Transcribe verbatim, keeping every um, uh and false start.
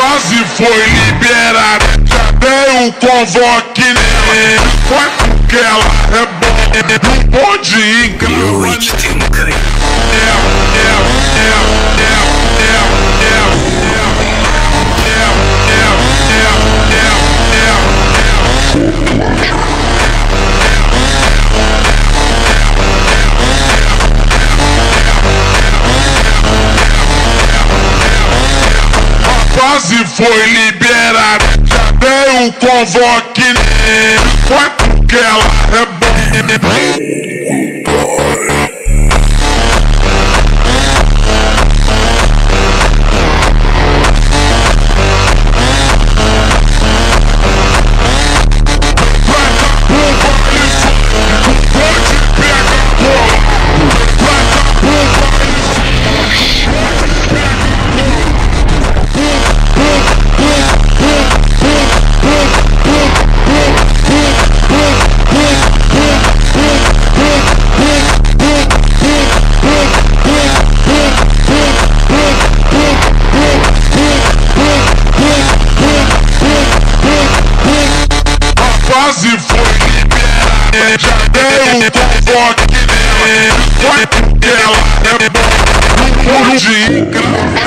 fase foi liberada, já dei o convoque nela. Vai porque ela é boa, não pode encarar. A fase foi liberada, já dei o convoque nela. Vai porque ela é boa. Quase foi liberada, já dei o convoque nela. Vai porque ela é boa, não pode encarar.